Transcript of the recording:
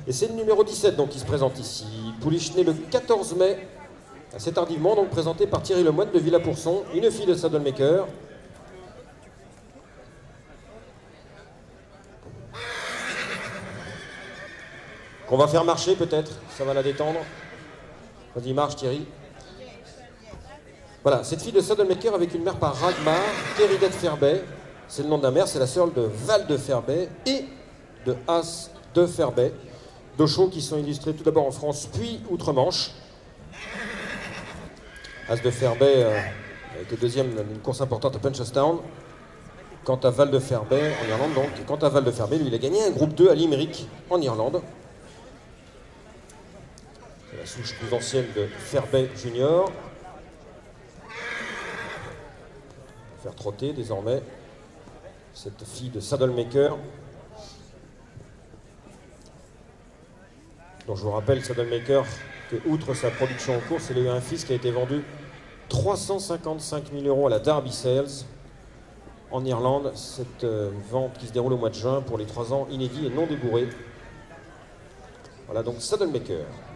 Et c'est le numéro 17 donc, qui se présente ici. Pouliche né le 14 mai, assez tardivement, donc présenté par Thierry Lemoine de Villapourson, une fille de Saddlemaker. Qu'on va faire marcher peut-être, ça va la détendre. Vas-y, marche Thierry. Voilà, cette fille de Saddlemaker avec une mère par Ragmar, Keridette Ferbey, c'est le nom de la mère, c'est la sœur de Val de Ferbey et de As de Ferbey, deux chevaux qui sont illustrés tout d'abord en France puis outre-Manche. As de Ferbey a été deuxième d'une course importante à Punchestown. Quant à Val de Ferbey en Irlande donc, et quant à Val de Ferbey, lui il a gagné un groupe 2 à Limerick en Irlande. C'est la souche plus ancienne de Ferbey Junior. Faire trotter désormais cette fille de Saddlemaker, dont je vous rappelle Saddlemaker que outre sa production en course, il a eu un fils qui a été vendu 355 000 € à la Derby Sales en Irlande. Cette vente qui se déroule au mois de juin pour les 3 ans inédits et non débourrés. Voilà donc Saddlemaker.